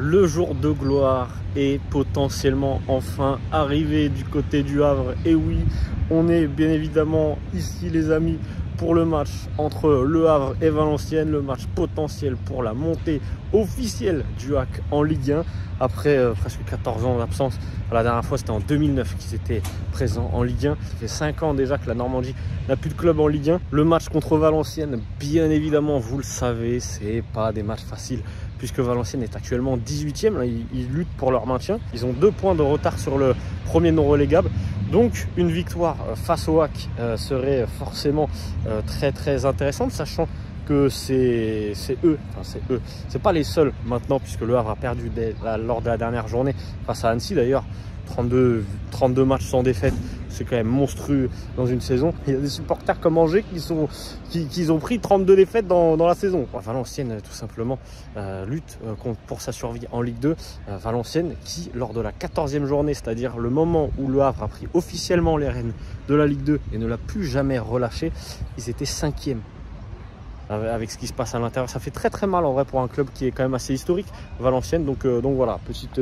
Le jour de gloire est potentiellement enfin arrivé du côté du Havre. Et oui, on est bien évidemment ici les amis pour le match entre le Havre et Valenciennes, le match potentiel pour la montée officielle du HAC en Ligue 1 après presque 14 ans d'absence. La dernière fois c'était en 2009 qu'ils étaient présents en Ligue 1. Ça fait 5 ans déjà que la Normandie n'a plus de club en Ligue 1. Le match contre Valenciennes, bien évidemment, vous le savez, c'est pas des matchs faciles puisque Valenciennes est actuellement 18e. Là, ils luttent pour leur maintien. Ils ont 2 points de retard sur le premier non relégable. Donc une victoire face au HAC serait forcément très intéressante, sachant que c'est eux, c'est pas les seuls maintenant, puisque le Havre a perdu lors de la dernière journée face à Annecy d'ailleurs. 32 matchs sans défaite, c'est quand même monstrueux dans une saison. Il y a des supporters comme Angers qui ont pris 32 défaites dans la saison. Valenciennes tout simplement lutte pour sa survie en Ligue 2. Valenciennes qui, lors de la 14e journée, c'est-à-dire le moment où le Havre a pris officiellement les rênes de la Ligue 2 et ne l'a plus jamais relâché, ils étaient 5e. Avec ce qui se passe à l'intérieur, ça fait très mal en vrai pour un club qui est quand même assez historique, Valenciennes. Donc voilà,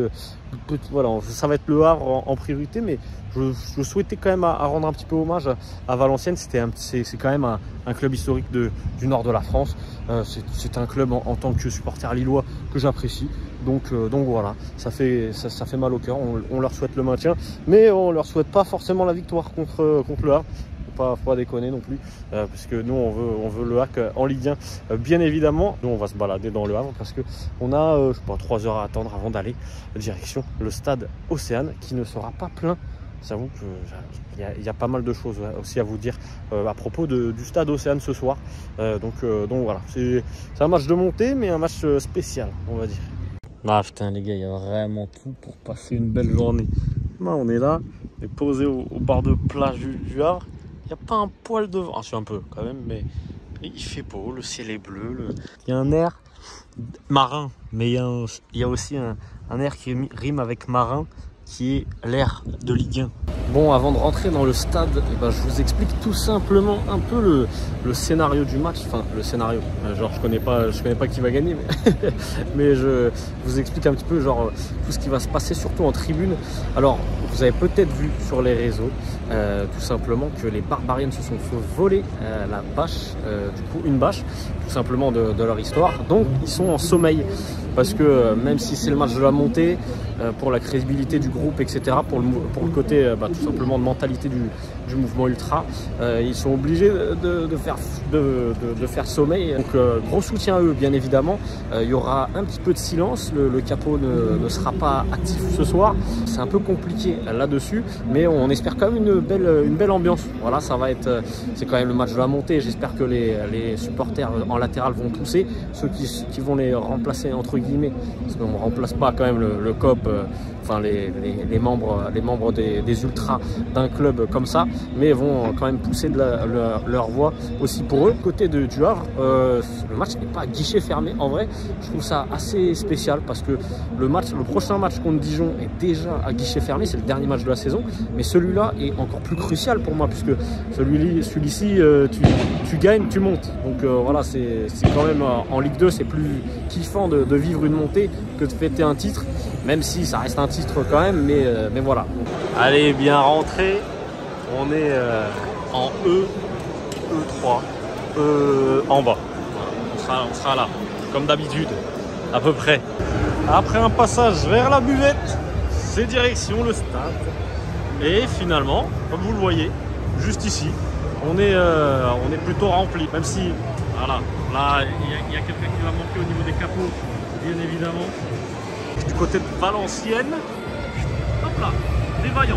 voilà, ça va être le Havre en priorité, mais je souhaitais quand même à rendre un petit peu hommage à Valenciennes. C'est quand même un club historique du nord de la France. C'est un club en tant que supporter lillois que j'apprécie. Donc voilà, ça fait mal au cœur. On leur souhaite le maintien, mais on leur souhaite pas forcément la victoire contre le Havre. Faut pas déconner non plus, parce que nous on veut le HAC en Ligue 1 bien évidemment. Nous on va se balader dans le Havre parce que on a je sais pas 3 heures à attendre avant d'aller direction le stade Océane qui ne sera pas plein. J'avoue qu'il y a pas mal de choses aussi à vous dire à propos du stade Océane ce soir. Donc voilà, c'est un match de montée mais un match spécial on va dire. Ah putain les gars, il y a vraiment tout pour passer une belle journée. Là, on est là, on est posé au bord de plage du Havre. Il n'y a pas un poil de vent, ah, c'est un peu quand même, mais il fait beau, le ciel est bleu. Il y a un air marin, mais il y a aussi un air qui rime avec marin, qui est l'air de Ligue 1. Bon, avant de rentrer dans le stade, je vous explique tout simplement un peu le scénario du match. Enfin, le scénario, genre je connais pas qui va gagner, mais je vous explique un petit peu genre tout ce qui va se passer, surtout en tribune. Alors, vous avez peut-être vu sur les réseaux, tout simplement que les Barbarians se sont fait voler la bâche, du coup une bâche, tout simplement de leur histoire. Donc, ils sont en sommeil. Parce que même si c'est le match de la montée, pour la crédibilité du groupe, etc., pour le côté tout simplement de mentalité du mouvement ultra, ils sont obligés de faire sommeil. Donc gros soutien à eux bien évidemment. Il y aura un petit peu de silence, le capot ne sera pas actif ce soir. C'est un peu compliqué là-dessus, mais on espère quand même une belle ambiance. Voilà, ça va être, c'est quand même le match de la montée. J'espère que les supporters en latéral vont pousser, ceux qui vont les remplacer entre guillemets, parce qu'on ne remplace pas quand même le COP, enfin les membres des ultras d'un club comme ça, mais vont quand même pousser leur voix aussi pour eux. Côté du Havre, le match n'est pas à guichet fermé. En vrai, je trouve ça assez spécial parce que le prochain match contre Dijon est déjà à guichet fermé, c'est le dernier match de la saison, mais celui-là est encore plus crucial pour moi puisque celui-ci, tu gagnes, tu montes. Donc voilà, c'est quand même en Ligue 2, c'est plus kiffant de vivre une montée que de fêter un titre, même si ça reste un titre quand même, mais voilà. Allez, bien rentré, on est en E3, en bas. On sera là, comme d'habitude, à peu près. Après un passage vers la buvette, c'est direction le stade. Et finalement, comme vous le voyez, juste ici, on est plutôt rempli, même si, voilà, là, il y a quelqu'un qui va manquer au niveau des capots, bien évidemment. Du côté de Valenciennes, hop là, des vaillants.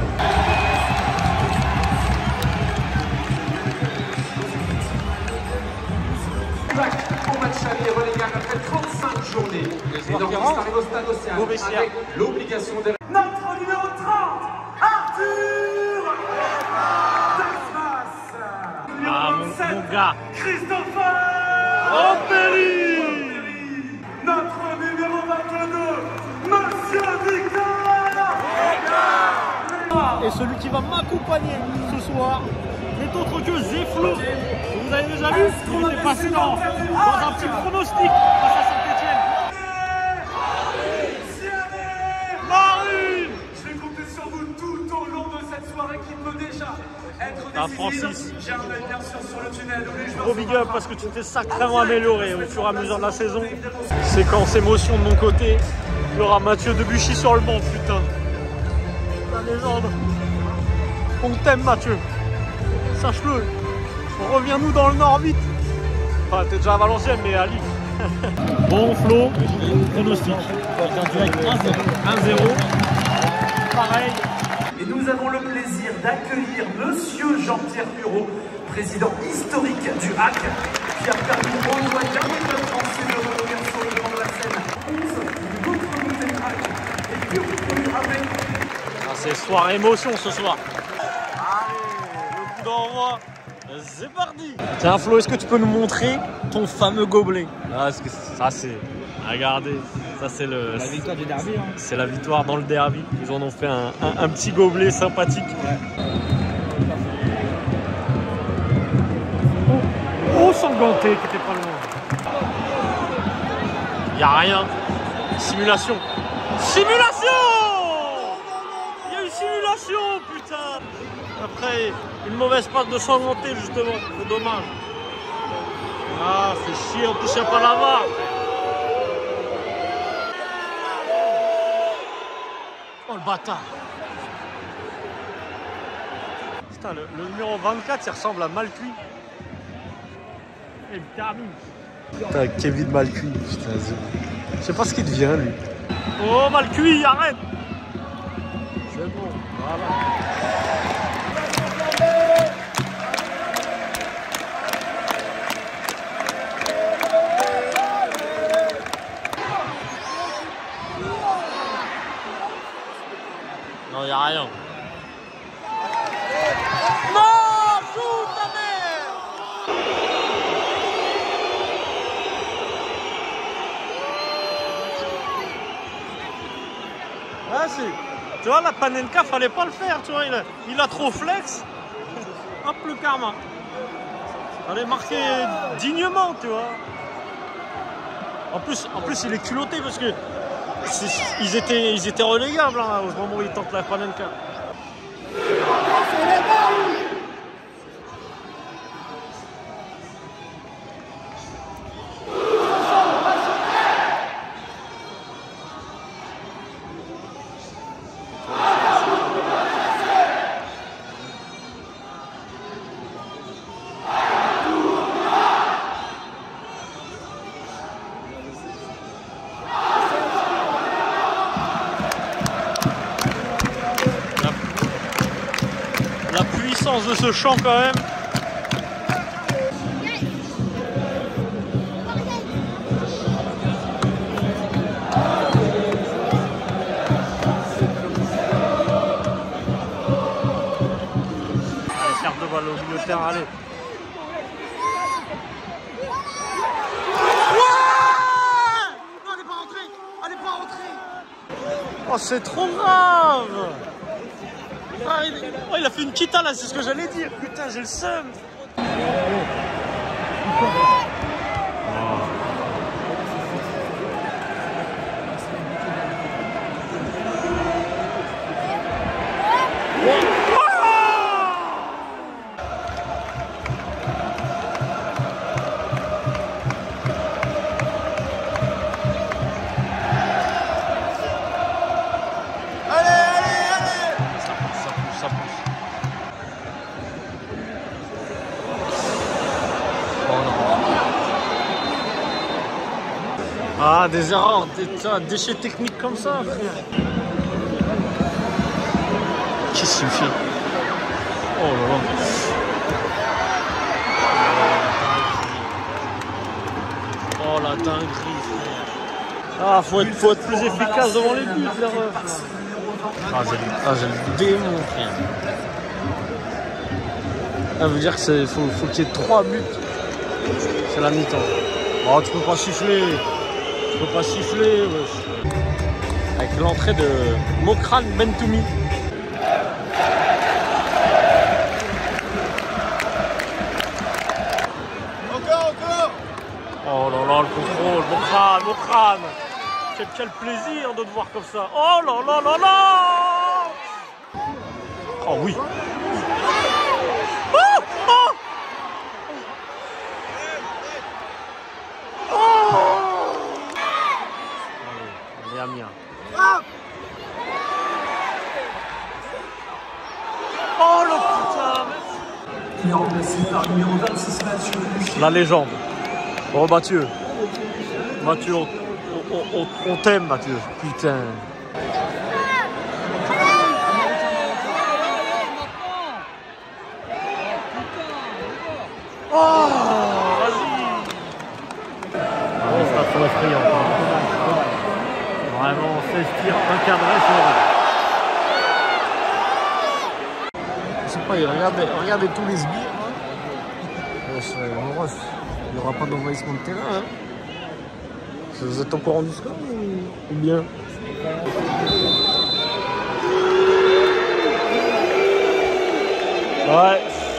Au match aller relégable après 35 journées. Et donc, on arrive au stade Océane avec l'obligation de... Notre numéro 30, Arthur Dasmas. Numéro 27, mon gars. Christopher Ombelli. Notre numéro 22, Monsieur Victor. Et celui qui va m'accompagner ce soir n'est autre que Zeflo. Vous avez déjà vu, il était passé dans un petit pronostic face à Saint-Etienne. Ah, Francis, gros big up parce que tu t'es sacrément amélioré au fur et à mesure de la saison. Séquence émotion de mon côté. Il y aura Mathieu Debuchy sur le banc, putain. La légende. On t'aime, Mathieu. Sache-le. Reviens-nous dans le Nord vite. Enfin, t'es déjà à Valenciennes, mais à Lille. Bon, Flo, pronostic. 1-0. Pareil. Et nous avons le plaisir d'accueillir Monsieur Jean-Pierre Bureau, président historique du HAC, qui a permis au moins d'un club français de revenir sur le banc de la scène. 11, notre nouvel HAC est plus reconnu avec. Ah, c'est soirée émotion ce soir. Allez, le coup d'envoi, c'est parti. Tiens Flo, est-ce que tu peux nous montrer ton fameux gobelet? Ah, ça c'est... Regardez, ça c'est la victoire du derby. Hein. C'est la victoire dans le derby. Ils en ont fait un petit gobelet sympathique. Ouais. Oh, Sanganté qui était pas loin. Y a rien. Simulation. Simulation! Il y a eu simulation, putain! Après, une mauvaise passe de Sanganté justement. C'est dommage. Ah, c'est chier, en plus il n'y a pas la VAR. Oh le bâtard! Putain, le numéro 24, il ressemble à Malcuit. Et il termine. Putain, Kevin Malcuit, putain, je sais pas ce qu'il devient lui. Oh Malcuit, arrête! C'est bon, voilà. Non, y'a rien. Non, shoot ta mère! Ah si. Tu vois, la Panenka, fallait pas le faire, tu vois, il a trop flex. Hop, le karma. Fallait marquer dignement, tu vois. En plus, il est culotté parce que ils étaient relégables hein, au moment où ils tentent la Panenka. De ce champ quand même. Allez, faire de balle au milieu de terrain, allez. Non, elle n'est pas rentrée. Elle n'est pas rentrée. Oh, c'est trop grave. Ah, il a fait une kita là, c'est ce que j'allais dire. Putain, j'ai le seum. Ah, des erreurs, des déchets techniques comme ça, frère. Qu'est-ce qu'il fait? Oh là là. Oh la dinguerie, frère. Ah, faut être plus efficace devant les buts, les refs. Ah, j'ai le démon, frère. Ça veut dire qu'il faut qu'il y ait 3 buts. C'est la mi-temps. Oh, tu peux pas siffler. Tu peux pas siffler, wesh. Avec l'entrée de Mokran Bentoumi. Encore. Oh là là, le contrôle, Mokran. Quel plaisir de te voir comme ça. Oh là là là là. Oh oui. Oh Miam Miam. Oh le putain. Il est remplacé par le numéro 26, Mathieu. La légende. Oh Mathieu. Mathieu, on t'aime Mathieu. Putain. Oh, vas-y. C'est pas trop effrayant. Vraiment, 16 tirs encadrés sur le. Je sais pas, regardez tous les sbires. Il n'y aura pas d'envahissement de terrain. Hein. Vous êtes au courant du score ou bien? Ouais.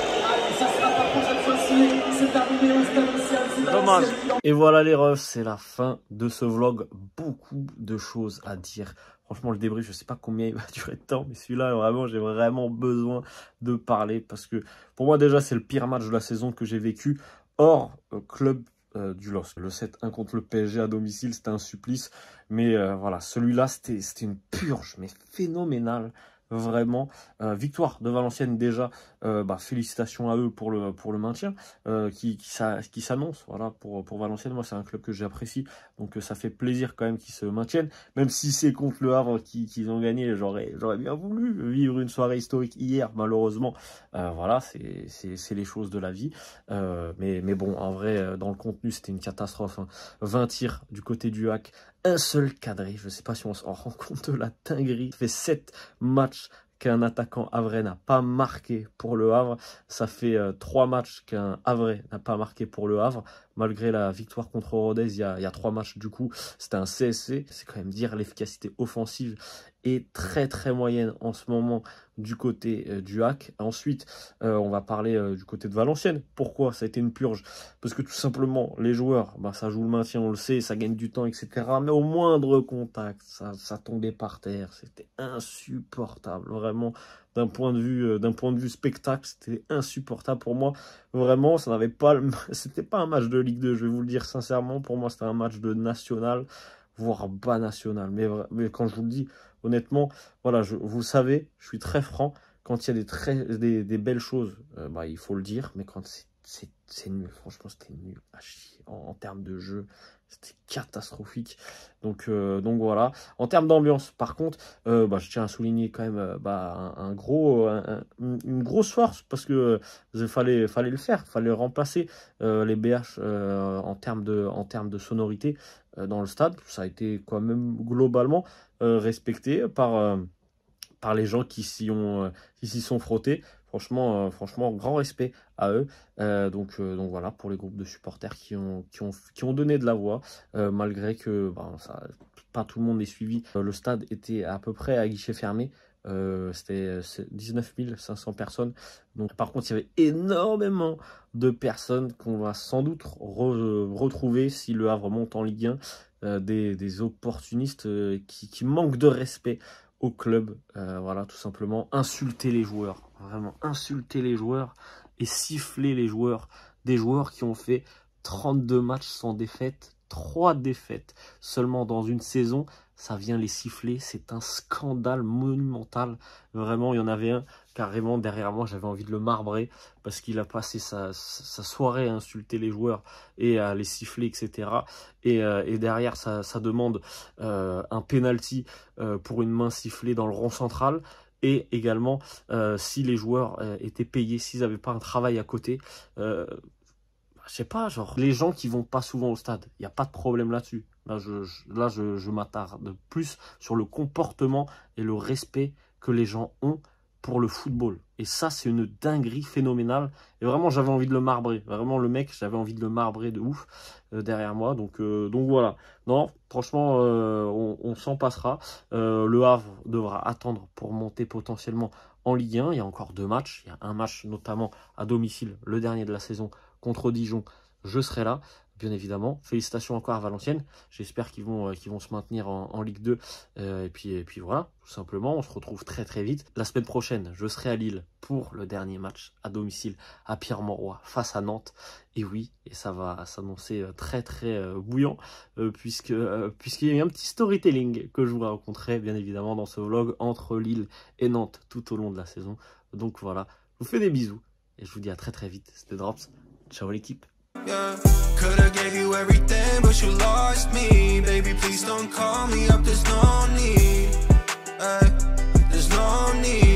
Dommage. Et voilà les refs, c'est la fin de ce vlog. Beaucoup de choses à dire. Franchement, le débrief, je sais pas combien il va durer de temps, mais celui-là, vraiment, j'ai vraiment besoin de parler parce que pour moi, déjà, c'est le pire match de la saison que j'ai vécu hors club du LOSC. Le 7-1 contre le PSG à domicile, c'était un supplice. Mais voilà, celui-là, c'était une purge, mais phénoménale. Vraiment, victoire de Valenciennes déjà, félicitations à eux pour le maintien qui s'annonce, voilà, pour Valenciennes. Moi c'est un club que j'apprécie, donc ça fait plaisir quand même qu'ils se maintiennent, même si c'est contre le Havre qu'ils ont gagné. J'aurais bien voulu vivre une soirée historique hier, malheureusement, voilà, c'est les choses de la vie, mais bon, en vrai, dans le contenu c'était une catastrophe, hein. 20 tirs du côté du HAC, un seul cadré, je ne sais pas si on se rend compte de la dinguerie. Ça fait 7 matchs qu'un attaquant havrais n'a pas marqué pour le Havre. Ça fait 3 matchs qu'un Havrais n'a pas marqué pour le Havre. Malgré la victoire contre Rodez, il y a 3 matchs du coup. C'était un CSC. C'est quand même dire l'efficacité offensive est très très moyenne en ce moment du côté du HAC. Ensuite, on va parler du côté de Valenciennes. Pourquoi ça a été une purge? Parce que tout simplement, les joueurs, ça joue le maintien, on le sait, ça gagne du temps, etc. Mais au moindre contact, ça tombait par terre. C'était insupportable, vraiment. D'un point de vue spectacle, c'était insupportable pour moi. Vraiment, ça n'avait pas, c'était pas un match de Ligue 2, je vais vous le dire sincèrement. Pour moi, c'était un match de national, voire bas national. Mais quand je vous le dis, honnêtement, voilà, vous le savez, je suis très franc. Quand il y a des belles choses, il faut le dire. Mais quand c'est nul, franchement, c'était nul à chier. En termes de jeu, c'était catastrophique. Donc voilà. En termes d'ambiance, par contre, je tiens à souligner quand même une grosse force parce que fallait le faire, fallait remplacer les BH en termes de sonorité dans le stade. Ça a été quand même globalement respecté par les gens qui s'y sont frottés. Franchement, grand respect à eux. Donc voilà, pour les groupes de supporters qui ont donné de la voix, malgré que pas tout le monde les suivi. Le stade était à peu près à guichet fermé. C'était 19 500 personnes. Donc, par contre, il y avait énormément de personnes qu'on va sans doute retrouver si le Havre monte en Ligue 1. Des opportunistes qui manquent de respect au club, voilà, tout simplement insulter les joueurs, vraiment insulter les joueurs et siffler les joueurs, des joueurs qui ont fait 32 matchs sans défaite, 3 défaites seulement dans une saison, ça vient les siffler, c'est un scandale monumental, vraiment. Il y en avait un carrément derrière moi, j'avais envie de le marbrer parce qu'il a passé sa soirée à insulter les joueurs et à les siffler, etc. Et derrière, ça demande un penalty pour une main sifflée dans le rond central. Et également, si les joueurs étaient payés, s'ils n'avaient pas un travail à côté, je sais pas, genre, les gens qui vont pas souvent au stade, il n'y a pas de problème là-dessus. Là, je m'attarde plus sur le comportement et le respect que les gens ont pour le football. Et ça, c'est une dinguerie phénoménale. Et vraiment, j'avais envie de le marbrer. Vraiment, le mec, j'avais envie de le marbrer de ouf derrière moi. Donc voilà. Non, franchement, on s'en passera. Le Havre devra attendre pour monter potentiellement en Ligue 1. Il y a encore 2 matchs. Il y a un match notamment à domicile, le dernier de la saison, contre Dijon. Je serai là. bien évidemment. Félicitations encore à Valenciennes. J'espère qu'ils vont se maintenir en Ligue 2. Et puis voilà, tout simplement. On se retrouve très très vite. La semaine prochaine, je serai à Lille pour le dernier match à domicile à Pierre-Mauroy face à Nantes. Et oui, et ça va s'annoncer très très bouillant puisqu'il y a eu un petit storytelling que je vous raconterai bien évidemment dans ce vlog entre Lille et Nantes tout au long de la saison. Donc voilà, je vous fais des bisous et je vous dis à très très vite. C'était Drops. Ciao l'équipe. Yeah, coulda gave you everything, but you lost me. Baby, please don't call me up, there's no need. There's no need.